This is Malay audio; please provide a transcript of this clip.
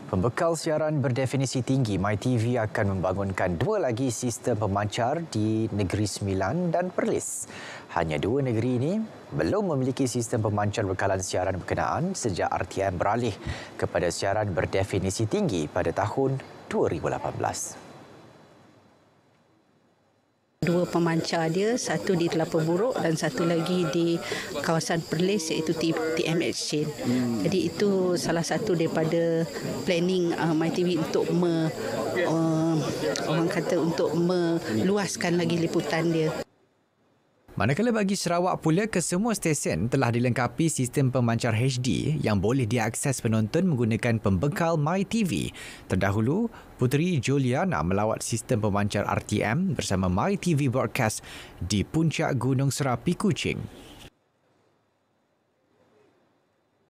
Pembekal siaran berdefinisi tinggi, MyTV akan membangunkan 2 lagi sistem pemancar di Negeri Sembilan dan Perlis. Hanya 2 negeri ini belum memiliki sistem pemancar bekalan siaran berkenaan sejak RTM beralih kepada siaran berdefinisi tinggi pada tahun 2018. 2 pemancar dia, satu di Telapar Buruk dan satu lagi di kawasan Perlis iaitu TM Exchange. Jadi itu salah satu daripada planning MyTV untuk untuk meluaskan lagi liputan dia. Manakala bagi Sarawak pula, kesemua stesen telah dilengkapi sistem pemancar HD yang boleh diakses penonton menggunakan pembekal MyTV. Terdahulu, Puteri Juliana melawat sistem pemancar RTM bersama MyTV Broadcast di puncak Gunung Serapi, Kuching.